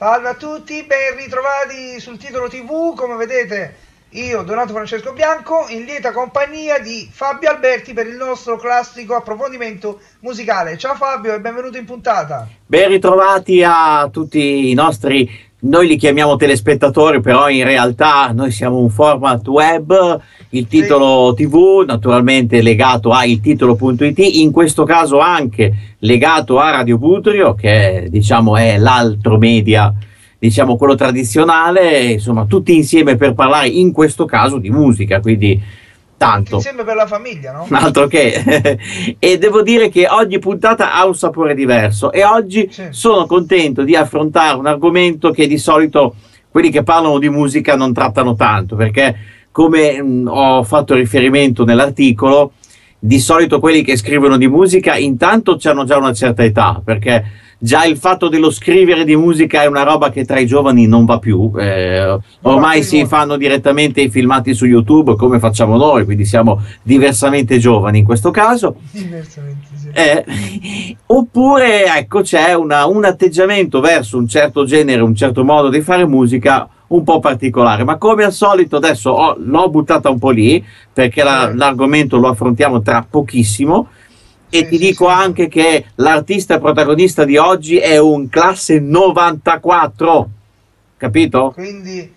Salve a tutti, ben ritrovati sul Titolo TV. Come vedete, io, Donato Francesco Bianco, in lieta compagnia di Fabio Alberti per il nostro classico approfondimento musicale. Ciao Fabio e benvenuto in puntata. Ben ritrovati a tutti i nostri, noi li chiamiamo telespettatori, però in realtà noi siamo un format web, il Titolo TV, naturalmente legato a iltitolo.it, in questo caso anche legato a Radio Putrio, che diciamo è l'altro media, diciamo quello tradizionale, insomma tutti insieme per parlare in questo caso di musica, quindi tanto. Insieme per la famiglia, no? Altro che. E devo dire che oggi puntata ha un sapore diverso e oggi sono contento di affrontare un argomento che di solito quelli che parlano di musica non trattano tanto, perché come ho fatto riferimento nell'articolo, di solito quelli che scrivono di musica intanto hanno già una certa età, perché già il fatto dello scrivere di musica è una roba che tra i giovani non va più, ormai si fanno direttamente i filmati su YouTube come facciamo noi, quindi siamo diversamente giovani in questo caso. Diversamente, sì. Oppure ecco c'è un atteggiamento verso un certo genere, un certo modo di fare musica un po' particolare, ma come al solito adesso l'ho buttata un po' lì perché l'argomento lo affrontiamo tra pochissimo. E ti dico anche che l'artista protagonista di oggi è un classe 94, capito? Quindi,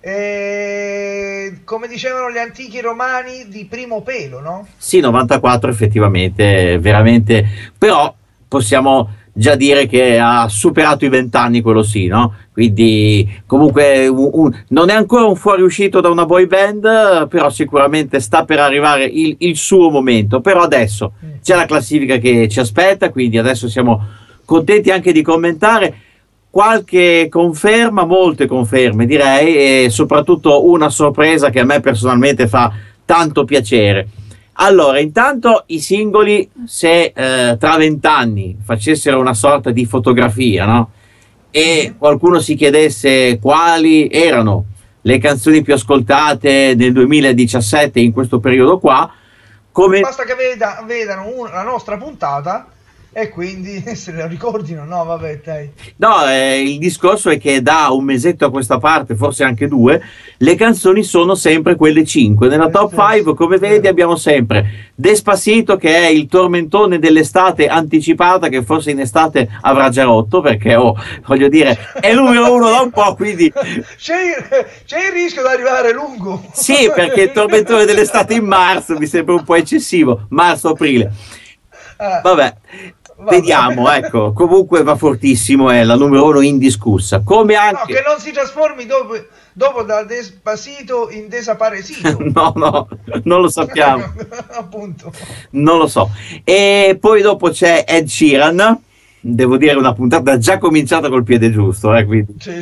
come dicevano gli antichi romani, di primo pelo, no? Sì, 94 effettivamente, veramente, però possiamo già dire che ha superato i 20 anni, quello sì, no? Quindi comunque non è ancora un fuoriuscito da una boy band, però sicuramente sta per arrivare il suo momento. Però adesso c'è la classifica che ci aspetta, quindi adesso siamo contenti anche di commentare qualche conferma, molte conferme direi, e soprattutto una sorpresa che a me personalmente fa tanto piacere. Allora, intanto i singoli, se tra 20 anni facessero una sorta di fotografia, no? E qualcuno si chiedesse quali erano le canzoni più ascoltate nel 2017 in questo periodo qua, come... Basta che vedano la nostra puntata e quindi se la ricordino, no vabbè dai. No, il discorso è che da un mesetto a questa parte, forse anche due, le canzoni sono sempre quelle 5. Nella top 5, come vedi, abbiamo sempre Despacito, che è il tormentone dell'estate anticipata, che forse in estate avrà già rotto, perché voglio dire, è numero 1 da un po', quindi... C'è il rischio di arrivare lungo. Sì, perché il tormentone dell'estate in marzo mi sembra un po' eccessivo, marzo-aprile. Vabbè. Vediamo, ecco, comunque va fortissimo, è la numero 1 indiscussa. Come anche... No, che non si trasformi dopo da Despacito in Desaparecito. No, non lo sappiamo. Appunto. Non lo so. E poi dopo c'è Ed Sheeran, devo dire una puntata già cominciata col piede giusto, quindi... Sì.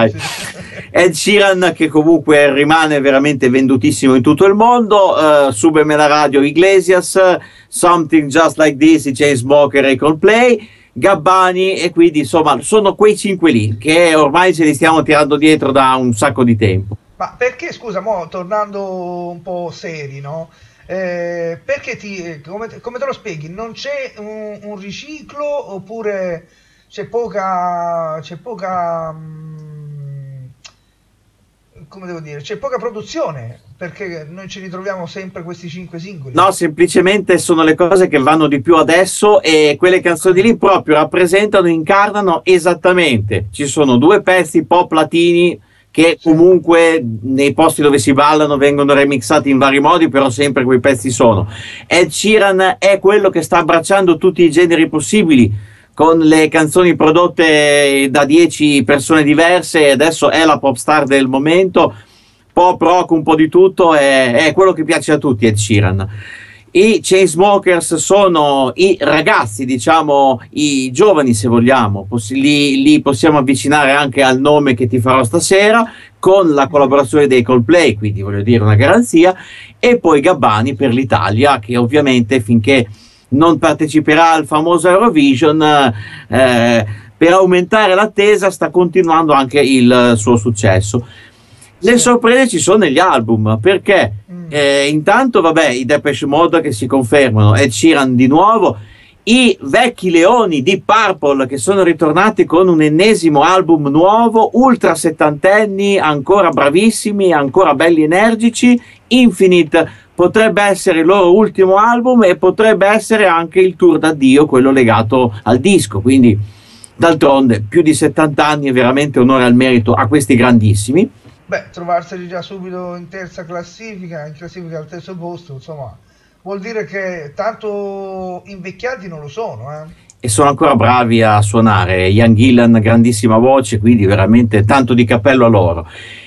Ed Sheeran, che comunque rimane veramente vendutissimo in tutto il mondo. Súbeme la radio, Iglesias, Something Just Like This, i Chainsmokers e Coldplay, Gabbani, e quindi insomma sono quei 5 lì che ormai ce li stiamo tirando dietro da un sacco di tempo. Ma perché, scusa, tornando un po' seri, no? Perché come te lo spieghi? Non c'è un riciclo, oppure c'è poca come devo dire, c'è poca produzione, perché noi ci ritroviamo sempre questi 5 singoli? No, semplicemente sono le cose che vanno di più adesso, e quelle canzoni lì proprio rappresentano, incarnano esattamente. Ci sono 2 pezzi pop latini che comunque nei posti dove si ballano vengono remixati in vari modi, però sempre quei pezzi sono. Ed Sheeran è quello che sta abbracciando tutti i generi possibili, con le canzoni prodotte da 10 persone diverse, e adesso è la pop star del momento, pop, rock, un po' di tutto, è quello che piace a tutti Ed Sheeran. I Chainsmokers sono i ragazzi, diciamo i giovani se vogliamo, li possiamo avvicinare anche al nome che ti farò stasera, con la collaborazione dei Coldplay, quindi voglio dire una garanzia. E poi Gabbani per l'Italia, che ovviamente finché non parteciperà al famoso Eurovision, per aumentare l'attesa sta continuando anche il suo successo. Le sorprese ci sono negli album, perché intanto vabbè, i Depeche Mode che si confermano, Ed Sheeran di nuovo, i vecchi leoni di Purple che sono ritornati con un ennesimo album nuovo, ultra settantenni, ancora bravissimi, ancora belli energici. Infinite potrebbe essere il loro ultimo album e potrebbe essere anche il tour d'addio, quello legato al disco, quindi d'altronde più di 70 anni è veramente onore al merito a questi grandissimi. Beh, trovarseli già subito in terza classifica, in classifica al terzo posto, insomma, vuol dire che tanto invecchiati non lo sono, E sono ancora bravi a suonare. Ian Gillan, grandissima voce, quindi veramente tanto di cappello a loro.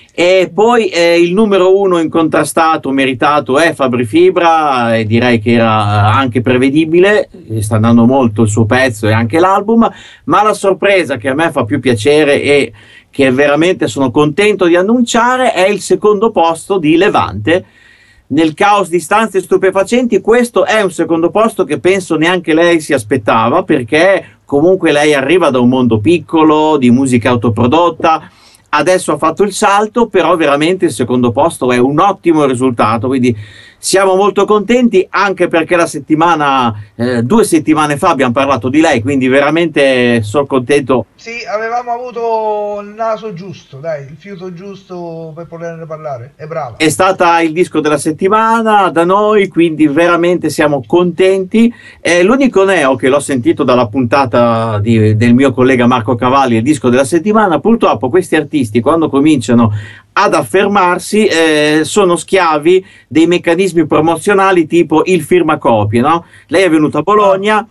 E poi il numero uno incontrastato, meritato, è Fabri Fibra, e direi che era anche prevedibile, sta andando molto il suo pezzo e anche l'album, ma la sorpresa che a me fa più piacere e che veramente sono contento di annunciare è il secondo posto di Levante. Nel caos di stanze stupefacenti, questo è un secondo posto che penso neanche lei si aspettava, perché comunque lei arriva da un mondo piccolo, di musica autoprodotta, adesso ha fatto il salto, però veramente il secondo posto è un ottimo risultato, quindi siamo molto contenti, anche perché la settimana, 2 settimane fa abbiamo parlato di lei, quindi veramente sono contento. Sì, avevamo avuto il naso giusto, dai, il fiuto giusto per poterne parlare, è brava. È stata il disco della settimana da noi, quindi veramente siamo contenti. L'unico neo che l'ho sentito dalla puntata del mio collega Marco Cavalli, il disco della settimana, purtroppo questi artisti quando cominciano ad affermarsi sono schiavi dei meccanismi promozionali tipo il firmacopie, no? Lei è venuta a Bologna,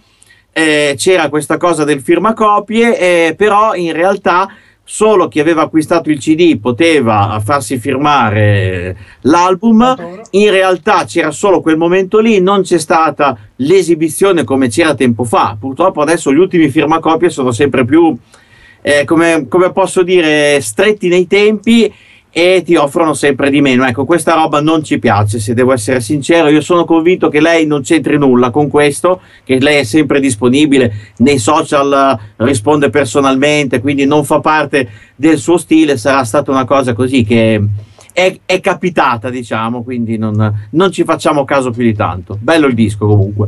c'era questa cosa del firmacopie, però in realtà solo chi aveva acquistato il CD poteva farsi firmare l'album. In realtà c'era solo quel momento lì, non c'è stata l'esibizione come c'era tempo fa. Purtroppo adesso gli ultimi firmacopie sono sempre più come posso dire, stretti nei tempi e ti offrono sempre di meno. Ecco, questa roba non ci piace, se devo essere sincero. Io sono convinto che lei non c'entri nulla con questo, che lei è sempre disponibile nei social, risponde personalmente, quindi non fa parte del suo stile. Sarà stata una cosa così che è capitata, diciamo, quindi non ci facciamo caso più di tanto. Bello il disco comunque.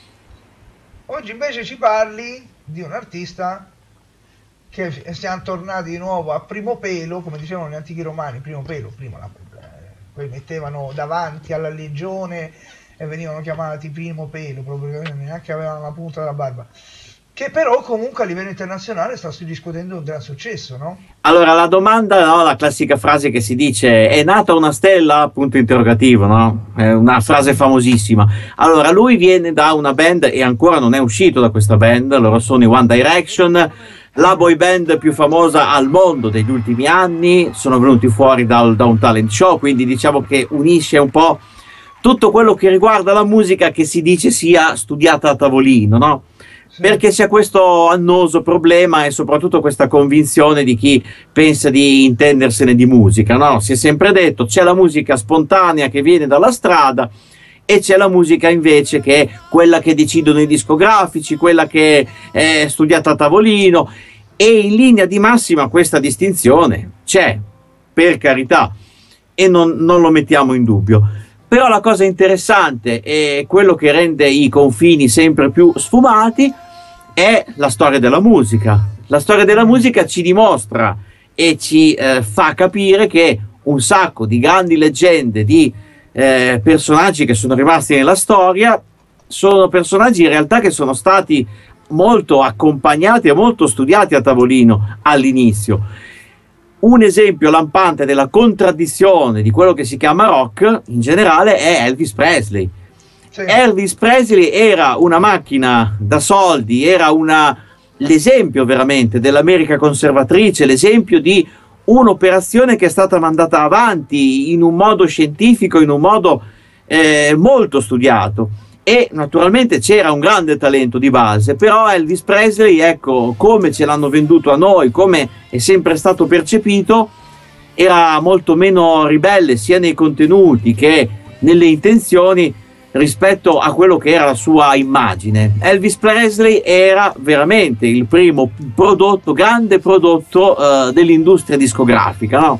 Oggi invece ci parli di un artista che siamo tornati di nuovo a primo pelo, come dicevano gli antichi romani, primo pelo, poi mettevano davanti alla legione e venivano chiamati primo pelo, proprio neanche avevano la punta della barba, che però comunque a livello internazionale sta riscuotendo un gran successo, no? Allora la domanda, no, la classica frase che si dice, è nata una stella? Punto interrogativo, no? È una frase famosissima. Allora lui viene da una band e ancora non è uscito da questa band, loro sono i One Direction, la boy band più famosa al mondo degli ultimi anni, sono venuti fuori da un talent show, quindi diciamo che unisce un po' tutto quello che riguarda la musica che si dice sia studiata a tavolino, no? Sì. Perché c'è questo annoso problema e soprattutto questa convinzione di chi pensa di intendersene di musica, no? Si è sempre detto c'è la musica spontanea che viene dalla strada e c'è la musica invece che è quella che decidono i discografici, quella che è studiata a tavolino, e in linea di massima questa distinzione c'è, per carità, e non lo mettiamo in dubbio. Però la cosa interessante e quello che rende i confini sempre più sfumati è la storia della musica. La storia della musica ci dimostra e ci fa capire che un sacco di grandi leggende, di personaggi che sono rimasti nella storia, sono personaggi in realtà che sono stati molto accompagnati e molto studiati a tavolino all'inizio. Un esempio lampante della contraddizione di quello che si chiama rock in generale è Elvis Presley. Sì. Elvis Presley era una macchina da soldi, era l'esempio veramente dell'America conservatrice, l'esempio di un'operazione che è stata mandata avanti in un modo scientifico, in un modo molto studiato, e naturalmente c'era un grande talento di base, però Elvis Presley, ecco, come ce l'hanno venduto a noi, come è sempre stato percepito, era molto meno ribelle sia nei contenuti che nelle intenzioni rispetto a quello che era la sua immagine. Elvis Presley era veramente il primo grande prodotto dell'industria discografica, no?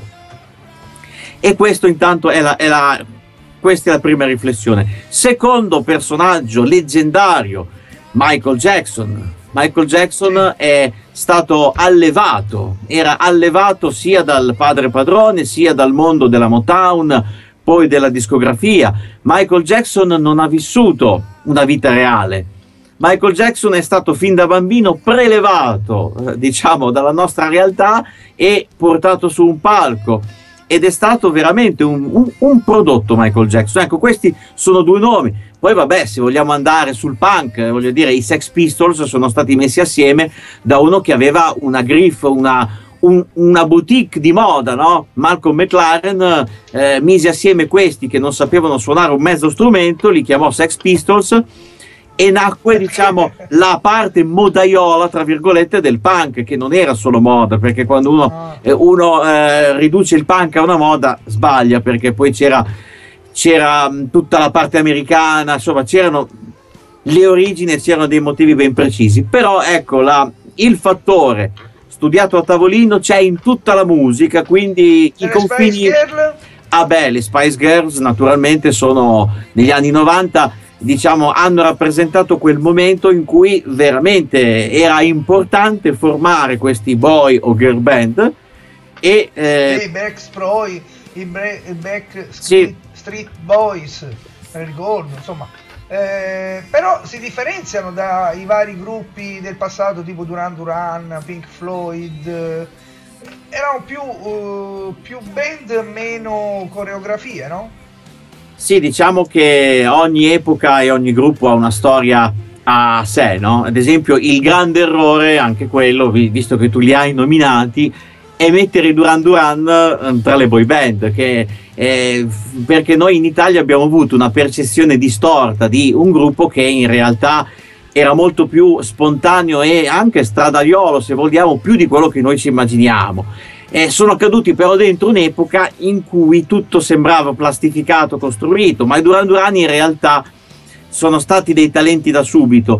E questo intanto questa è la prima riflessione. Secondo personaggio leggendario, Michael Jackson. Michael Jackson è stato allevato, era allevato sia dal padre padrone, sia dal mondo della Motown, poi della discografia. Michael Jackson non ha vissuto una vita reale. Michael Jackson è stato fin da bambino prelevato, diciamo, dalla nostra realtà e portato su un palco. Ed è stato veramente un prodotto Michael Jackson. Ecco, questi sono due nomi. Poi vabbè, se vogliamo andare sul punk, voglio dire, i Sex Pistols sono stati messi assieme da uno che aveva una griffe, una boutique di moda, no? Malcolm McLaren mise assieme questi che non sapevano suonare un mezzo strumento, li chiamò Sex Pistols, e nacque, diciamo, la parte modaiola, tra virgolette, del punk, che non era solo moda, perché quando uno riduce il punk a una moda sbaglia, perché poi c'era tutta la parte americana, insomma c'erano le origini, c'erano dei motivi ben precisi. Però ecco, il fattore studiato a tavolino c'è in tutta la musica, quindi i confini... le Spice Girls naturalmente sono negli anni 90, diciamo, hanno rappresentato quel momento in cui veramente era importante formare questi boy o girl band e i Backstreet Boys, per ricordo, insomma. Però si differenziano dai vari gruppi del passato, tipo Duran Duran, Pink Floyd. Erano più band, meno coreografie, no? Sì, diciamo che ogni epoca e ogni gruppo ha una storia a sé, no? Ad esempio, il grande errore, anche quello, visto che tu li hai nominati, è mettere i Duran Duran tra le boy band, perché noi in Italia abbiamo avuto una percezione distorta di un gruppo che in realtà era molto più spontaneo e anche stradaiolo, se vogliamo, più di quello che noi ci immaginiamo. Sono caduti però dentro un'epoca in cui tutto sembrava plastificato, costruito, ma i Duran Duran in realtà sono stati dei talenti da subito.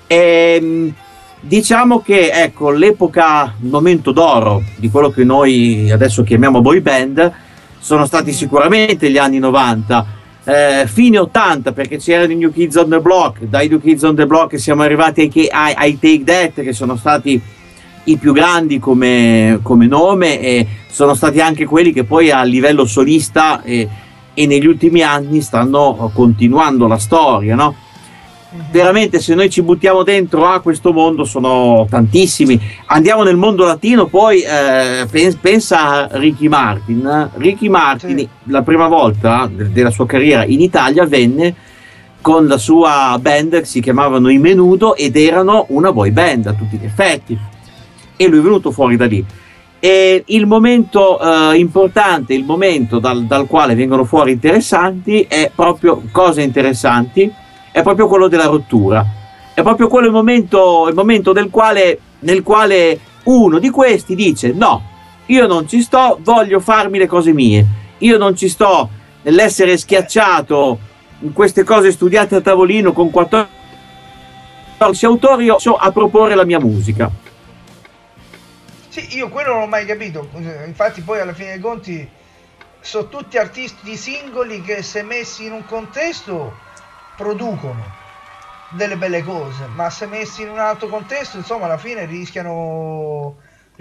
Diciamo che ecco, l'epoca, il momento d'oro di quello che noi adesso chiamiamo boy band sono stati sicuramente gli anni 90, fine 80, perché c'erano i New Kids on the Block. Dai New Kids on the Block siamo arrivati ai Take That, che sono stati i più grandi come nome, e sono stati anche quelli che poi a livello solista e negli ultimi anni stanno continuando la storia, no? Veramente, se noi ci buttiamo dentro a questo mondo, sono tantissimi. Andiamo nel mondo latino, poi pensa a Ricky Martin. Sì. La prima volta della sua carriera in Italia venne con la sua band che si chiamavano I Menudo, ed erano una boy band a tutti gli effetti, e lui è venuto fuori da lì. E il momento importante, il momento dal quale vengono fuori interessanti, è proprio cose interessanti, è proprio quello della rottura. È proprio quello il momento nel quale uno di questi dice: no, io non ci sto, voglio farmi le cose mie, io non ci sto nell'essere schiacciato in queste cose studiate a tavolino con 14 autori, io so a proporre la mia musica. Sì, io quello non l'ho mai capito. Infatti poi alla fine dei conti sono tutti artisti singoli che, se messi in un contesto, producono delle belle cose, ma se messi in un altro contesto, insomma, alla fine rischiano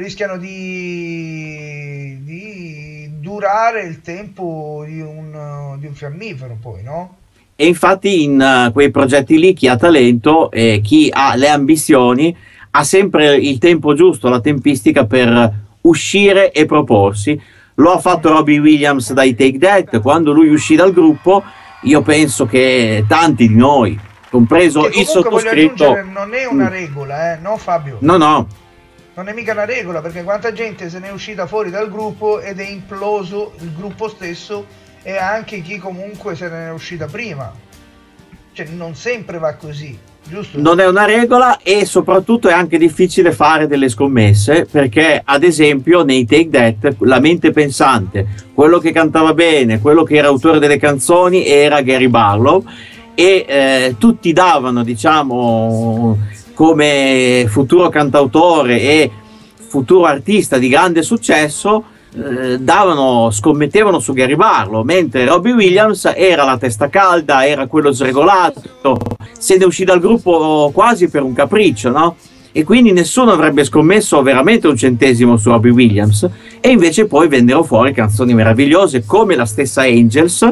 di durare il tempo di un fiammifero, poi, no? E infatti in quei progetti lì chi ha talento e chi ha le ambizioni ha sempre il tempo giusto, la tempistica per uscire e proporsi. Lo ha fatto Robbie Williams dai Take That. Quando lui uscì dal gruppo, io penso che tanti di noi, compreso il sottoscritto... Non è una regola, no Fabio? No. Non è mica una regola, perché quanta gente se ne è uscita fuori dal gruppo ed è imploso il gruppo stesso, e anche chi comunque se ne è uscita prima. Cioè, non sempre va così, giusto? Non è una regola, e soprattutto è anche difficile fare delle scommesse, perché ad esempio nei Take That la mente pensante, quello che cantava bene, quello che era autore delle canzoni, era Gary Barlow, e tutti davano, diciamo, come futuro cantautore e futuro artista di grande successo scommettevano su Gary Barlow, mentre Robbie Williams era la testa calda, era quello sregolato, se ne uscì dal gruppo quasi per un capriccio, no? E quindi nessuno avrebbe scommesso veramente un centesimo su Robbie Williams, e invece poi vennero fuori canzoni meravigliose come la stessa Angels,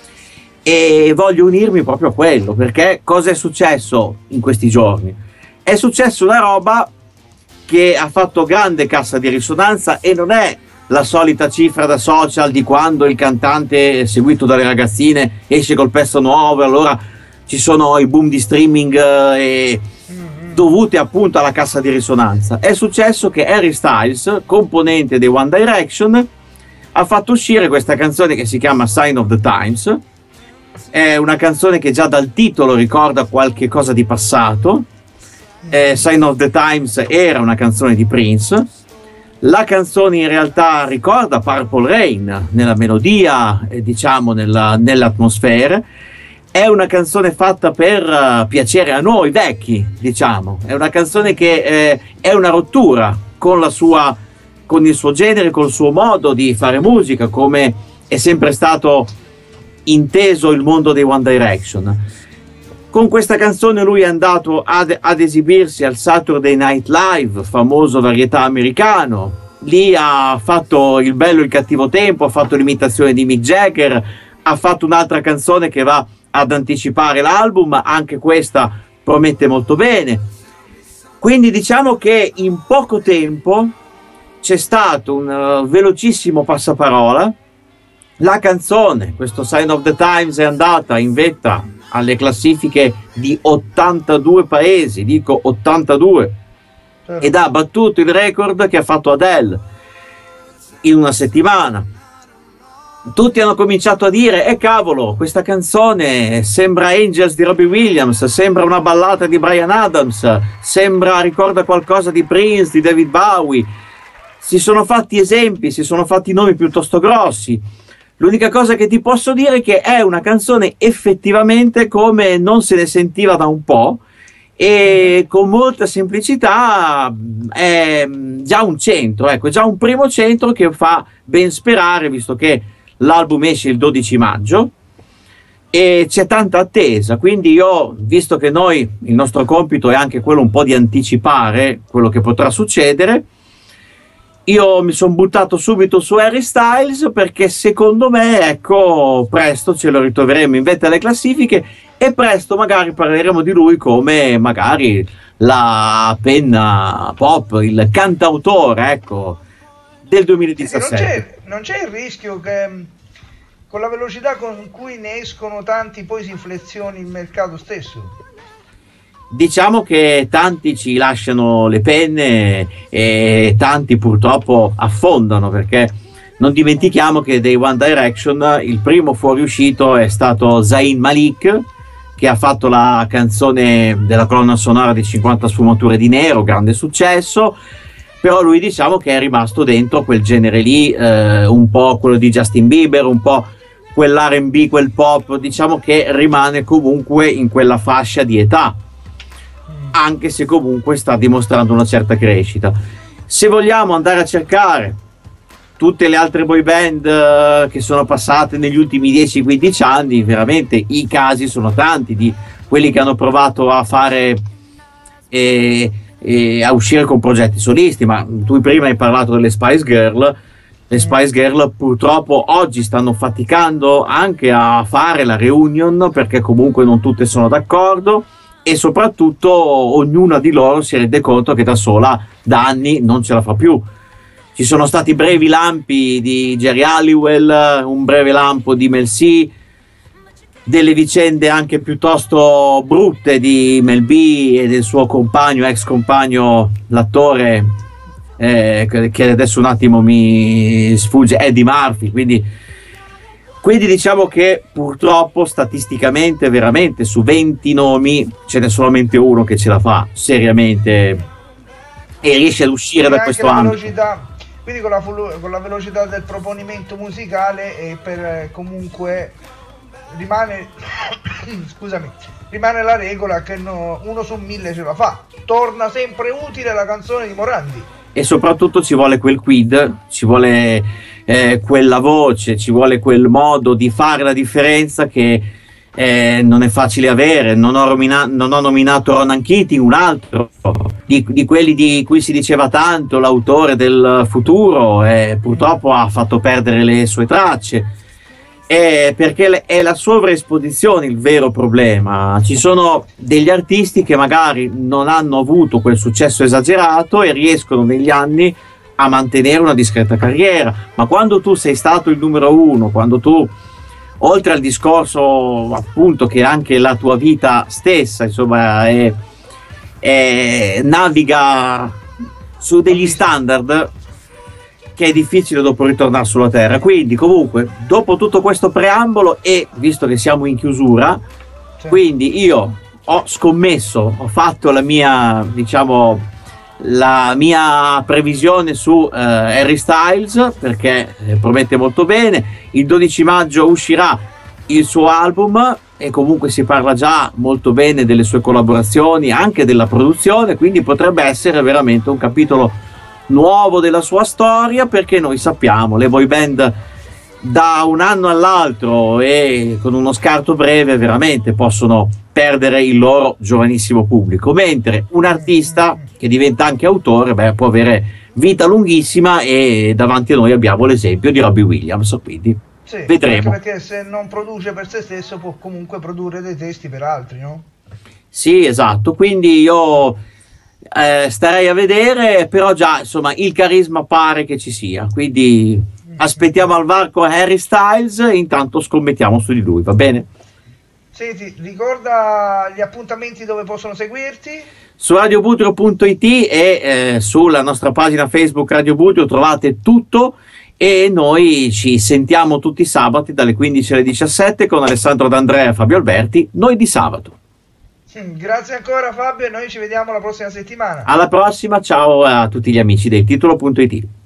e voglio unirmi proprio a quello, perché cosa è successo in questi giorni? È successo una roba che ha fatto grande cassa di risonanza, e non è la solita cifra da social di quando il cantante seguito dalle ragazzine esce col pezzo nuovo e allora ci sono i boom di streaming dovuti appunto alla cassa di risonanza. È successo che Harry Styles, componente dei One Direction, ha fatto uscire questa canzone che si chiama Sign of the Times. È una canzone che già dal titolo ricorda qualche cosa di passato. Sign of the Times era una canzone di Prince. La canzone in realtà ricorda Purple Rain nella melodia, diciamo nell'atmosfera. È una canzone fatta per piacere a noi vecchi, diciamo. È una canzone che è una rottura con il suo genere, col suo modo di fare musica, come è sempre stato inteso il mondo dei One Direction. Con questa canzone lui è andato ad esibirsi al Saturday Night Live, famoso varietà americano. Lì ha fatto il bello e il cattivo tempo, ha fatto l'imitazione di Mick Jagger, ha fatto un'altra canzone che va ad anticipare l'album, anche questa promette molto bene. Quindi diciamo che in poco tempo c'è stato un velocissimo passaparola. La canzone, questo Sign of the Times, è andata in vetta alle classifiche di 82 paesi, dico 82, ed ha battuto il record che ha fatto Adele in una settimana. Tutti hanno cominciato a dire: cavolo, questa canzone sembra Angels di Robbie Williams, sembra una ballata di Bryan Adams, ricorda qualcosa di Prince, di David Bowie. Si sono fatti esempi, si sono fatti nomi piuttosto grossi. L'unica cosa che ti posso dire è che è una canzone effettivamente come non se ne sentiva da un po', e con molta semplicità è già un centro, ecco, già un primo centro che fa ben sperare, visto che l'album esce il 12 maggio e c'è tanta attesa. Quindi io, visto che il nostro compito è anche quello un po' di anticipare quello che potrà succedere, io mi sono buttato subito su Harry Styles, perché secondo me, ecco, presto ce lo ritroveremo in vetta alle classifiche, e presto magari parleremo di lui come magari la penna pop, il cantautore, ecco, del 2017. Non c'è il rischio che con la velocità con cui ne escono tanti poi si inflezioni il mercato stesso? Diciamo che tanti ci lasciano le penne e tanti purtroppo affondano, perché non dimentichiamo che dei One Direction il primo fuoriuscito è stato Zayn Malik, che ha fatto la canzone della colonna sonora di 50 sfumature di nero, grande successo. Però lui, diciamo che è rimasto dentro quel genere lì, un po' quello di Justin Bieber, un po' quell'R&B, quel pop, diciamo che rimane comunque in quella fascia di età, anche se comunque sta dimostrando una certa crescita. Se vogliamo andare a cercare tutte le altre boy band che sono passate negli ultimi 10-15 anni, veramente i casi sono tanti, di quelli che hanno provato a fare a uscire con progetti solisti. Ma tu prima hai parlato delle Spice Girl. Le Spice Girl purtroppo oggi stanno faticando anche a fare la reunion, perché comunque non tutte sono d'accordo, e soprattutto ognuna di loro si rende conto che da sola da anni non ce la fa più. Ci sono stati brevi lampi di Jerry Halliwell, un breve lampo di Mel C, delle vicende anche piuttosto brutte di Mel B e del suo compagno, ex compagno, l'attore che adesso un attimo mi sfugge, Eddie Murphy. Quindi diciamo che purtroppo statisticamente veramente su 20 nomi ce n'è solamente uno che ce la fa seriamente e riesce ad uscire da questo ambito. Quindi con la velocità del proponimento musicale, e per comunque rimane rimane la regola che uno su 1000 ce la fa. Torna sempre utile la canzone di Morandi. e soprattutto ci vuole quel quid, ci vuole quella voce, ci vuole quel modo di fare la differenza che non è facile avere. Non ho nominato Ronan Keating, un altro di quelli di cui si diceva tanto, l'autore del futuro, purtroppo ha fatto perdere le sue tracce, perché è la sovraesposizione il vero problema. Ci sono degli artisti che magari non hanno avuto quel successo esagerato e riescono negli anni a mantenere una discreta carriera, ma quando tu sei stato il numero uno, quando tu, oltre al discorso appunto che anche la tua vita stessa, insomma, naviga su degli standard che è difficile dopo ritornare sulla terra. Quindi comunque, dopo tutto questo preambolo, e visto che siamo in chiusura, quindi io ho scommesso, ho fatto la mia, diciamo, la mia previsione su Harry Styles, perché promette molto bene. Il 12 maggio uscirà il suo album e comunque si parla già molto bene delle sue collaborazioni, anche della produzione, quindi potrebbe essere veramente un capitolo nuovo della sua storia, perché noi sappiamo le boy band da un anno all'altro e con uno scarto breve veramente possono perdere il loro giovanissimo pubblico, mentre un artista che diventa anche autore, può avere vita lunghissima, e davanti a noi abbiamo l'esempio di Robbie Williams, quindi sì, vedremo. Perché se non produce per se stesso può comunque produrre dei testi per altri, no? Sì, esatto, quindi io starei a vedere, però già insomma il carisma pare che ci sia, quindi aspettiamo al varco Harry Styles, intanto scommettiamo su di lui, va bene? Senti, ricorda gli appuntamenti dove possono seguirti? Su radiobuteo.it e sulla nostra pagina Facebook Radio Buteo trovate tutto, e noi ci sentiamo tutti i sabati dalle 15 alle 17 con Alessandro D'Andrea e Fabio Alberti, noi di sabato. Grazie ancora Fabio, e noi ci vediamo la prossima settimana. Alla prossima, ciao a tutti gli amici del titolo.it.